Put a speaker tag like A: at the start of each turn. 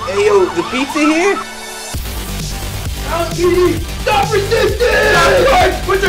A: Hey, yo, the pizza here?
B: Stop resisting! Stop, put your